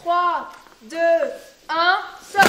3, 2, 1, stop.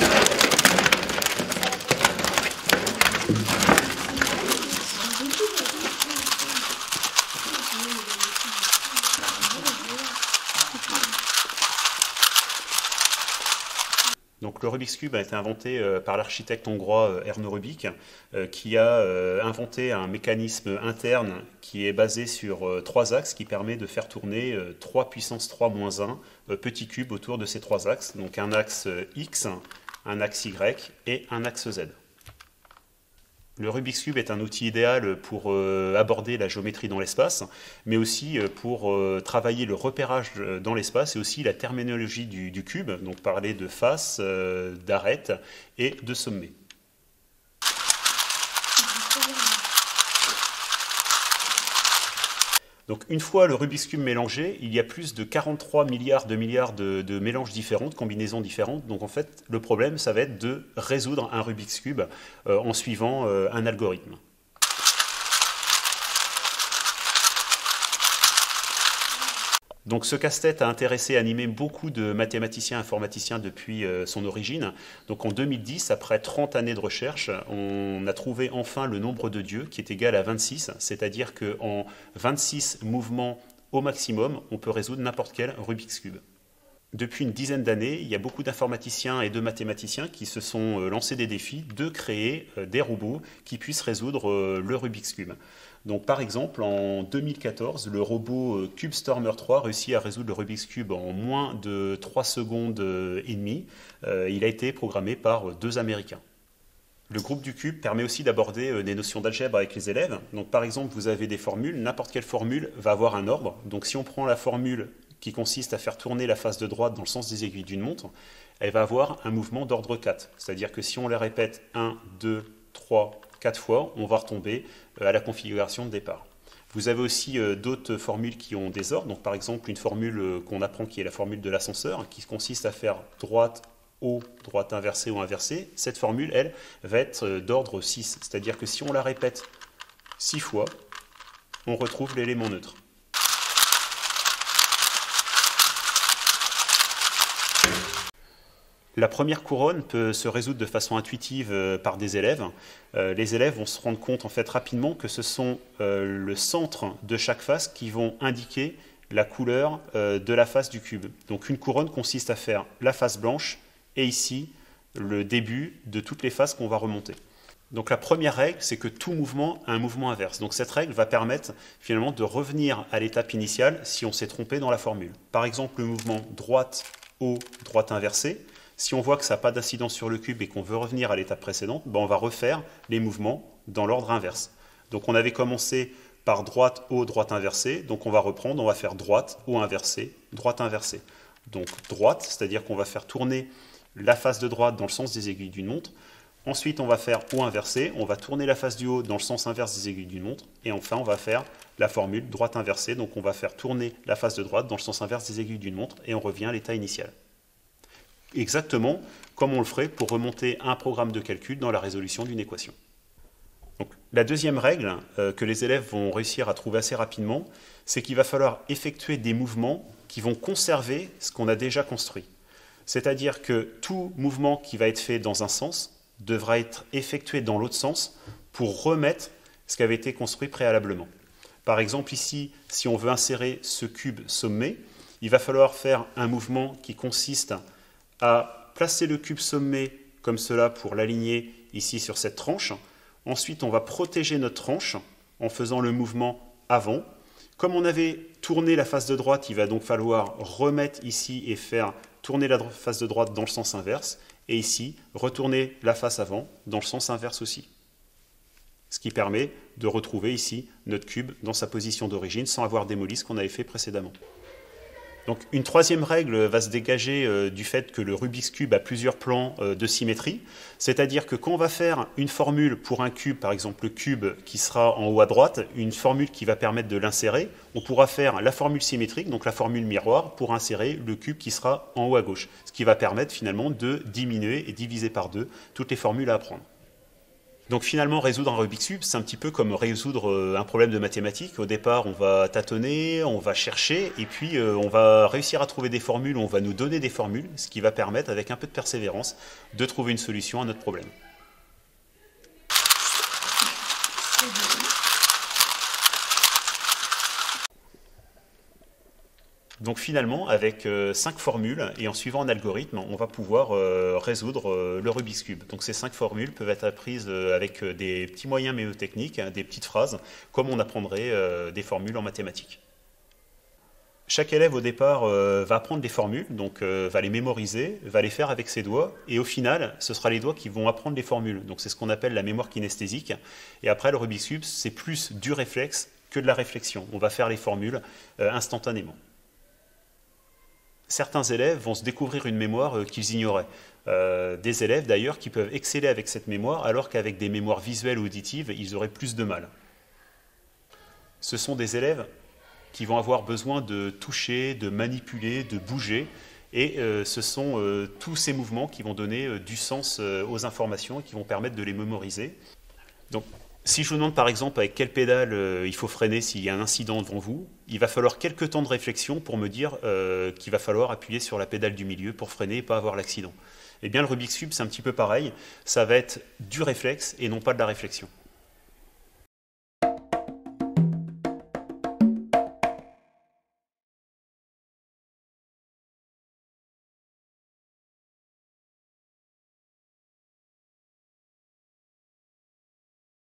Donc le Rubik's Cube a été inventé par l'architecte hongrois Erno Rubik, qui a inventé un mécanisme interne qui est basé sur 3 axes, qui permet de faire tourner 3 puissance 3 moins 1 petits cubes autour de ces 3 axes. Donc un axe X, un axe Y et un axe Z. Le Rubik's Cube est un outil idéal pour aborder la géométrie dans l'espace, mais aussi pour travailler le repérage dans l'espace et aussi la terminologie du cube, donc parler de face, d'arête et de sommet. Donc une fois le Rubik's Cube mélangé, il y a plus de 43 milliards de mélanges différents, de combinaisons différentes. Donc en fait, le problème, ça va être de résoudre un Rubik's Cube en suivant un algorithme. Donc ce casse-tête a intéressé et animé beaucoup de mathématiciens et informaticiens depuis son origine. Donc en 2010, après 30 années de recherche, on a trouvé enfin le nombre de Dieu qui est égal à 26, c'est-à-dire qu'en 26 mouvements au maximum, on peut résoudre n'importe quel Rubik's Cube. Depuis une dizaine d'années, il y a beaucoup d'informaticiens et de mathématiciens qui se sont lancés des défis de créer des robots qui puissent résoudre le Rubik's Cube. Donc par exemple, en 2014, le robot CubeStormer 3 réussit à résoudre le Rubik's Cube en moins de 3 secondes et demie. Il a été programmé par 2 Américains. Le groupe du cube permet aussi d'aborder des notions d'algèbre avec les élèves. Donc par exemple, vous avez des formules, n'importe quelle formule va avoir un ordre. Donc si on prend la formule qui consiste à faire tourner la face de droite dans le sens des aiguilles d'une montre, elle va avoir un mouvement d'ordre 4. C'est-à-dire que si on la répète 1, 2, 3, 4 fois, on va retomber à la configuration de départ. Vous avez aussi d'autres formules qui ont des ordres. Donc par exemple, une formule qu'on apprend qui est la formule de l'ascenseur, qui consiste à faire droite, haut, droite inversée ou inversée. Cette formule, elle, va être d'ordre 6. C'est-à-dire que si on la répète 6 fois, on retrouve l'élément neutre. La première couronne peut se résoudre de façon intuitive par des élèves. Les élèves vont se rendre compte en fait rapidement que ce sont le centre de chaque face qui vont indiquer la couleur de la face du cube. Donc une couronne consiste à faire la face blanche et ici le début de toutes les faces qu'on va remonter. Donc la première règle, c'est que tout mouvement a un mouvement inverse. Donc cette règle va permettre finalement de revenir à l'étape initiale si on s'est trompé dans la formule. Par exemple, le mouvement droite, haut, droite inversée. Si on voit que ça n'a pas d'incidence sur le cube et qu'on veut revenir à l'étape précédente, ben on va refaire les mouvements dans l'ordre inverse. Donc on avait commencé par droite, haut, droite inversée. Donc on va reprendre, on va faire droite, haut inversé, droite inversée. Donc droite, c'est-à-dire qu'on va faire tourner la face de droite dans le sens des aiguilles d'une montre. Ensuite, on va faire haut inversé, on va tourner la face du haut dans le sens inverse des aiguilles d'une montre. Et enfin, on va faire la formule droite inversée. Donc on va faire tourner la face de droite dans le sens inverse des aiguilles d'une montre et on revient à l'état initial. Exactement comme on le ferait pour remonter un programme de calcul dans la résolution d'une équation. Donc, la deuxième règle que les élèves vont réussir à trouver assez rapidement, c'est qu'il va falloir effectuer des mouvements qui vont conserver ce qu'on a déjà construit. C'est-à-dire que tout mouvement qui va être fait dans un sens devra être effectué dans l'autre sens pour remettre ce qui avait été construit préalablement. Par exemple, ici, si on veut insérer ce cube sommet, il va falloir faire un mouvement qui consiste à placer le cube sommet comme cela pour l'aligner ici sur cette tranche. Ensuite, on va protéger notre tranche en faisant le mouvement avant. Comme on avait tourné la face de droite, il va donc falloir remettre ici et faire tourner la face de droite dans le sens inverse. Et ici, retourner la face avant dans le sens inverse aussi. Ce qui permet de retrouver ici notre cube dans sa position d'origine sans avoir démoli ce qu'on avait fait précédemment. Donc une troisième règle va se dégager du fait que le Rubik's Cube a plusieurs plans de symétrie, c'est-à-dire que quand on va faire une formule pour un cube, par exemple le cube qui sera en haut à droite, une formule qui va permettre de l'insérer, on pourra faire la formule symétrique, donc la formule miroir, pour insérer le cube qui sera en haut à gauche, ce qui va permettre finalement de diminuer et diviser par 2 toutes les formules à apprendre. Donc finalement, résoudre un Rubik's Cube, c'est un petit peu comme résoudre un problème de mathématiques. Au départ, on va tâtonner, on va chercher, et puis on va réussir à trouver des formules, on va nous donner des formules, ce qui va permettre, avec un peu de persévérance, de trouver une solution à notre problème. Donc finalement, avec 5 formules et en suivant un algorithme, on va pouvoir résoudre le Rubik's Cube. Donc ces 5 formules peuvent être apprises avec des petits moyens mémotechniques, hein, des petites phrases, comme on apprendrait des formules en mathématiques. Chaque élève au départ va apprendre des formules, donc va les mémoriser, va les faire avec ses doigts, et au final, ce sera les doigts qui vont apprendre les formules. Donc c'est ce qu'on appelle la mémoire kinesthésique. Et après, le Rubik's Cube, c'est plus du réflexe que de la réflexion. On va faire les formules instantanément. Certains élèves vont se découvrir une mémoire qu'ils ignoraient. Des élèves d'ailleurs qui peuvent exceller avec cette mémoire alors qu'avec des mémoires visuelles ou auditives, ils auraient plus de mal. Ce sont des élèves qui vont avoir besoin de toucher, de manipuler, de bouger, et ce sont tous ces mouvements qui vont donner du sens aux informations et qui vont permettre de les mémoriser. Donc, si je vous demande par exemple avec quelle pédale il faut freiner s'il y a un incident devant vous, il va falloir quelques temps de réflexion pour me dire qu'il va falloir appuyer sur la pédale du milieu pour freiner et pas avoir l'accident. Eh bien le Rubik's Cube c'est un petit peu pareil, ça va être du réflexe et non pas de la réflexion.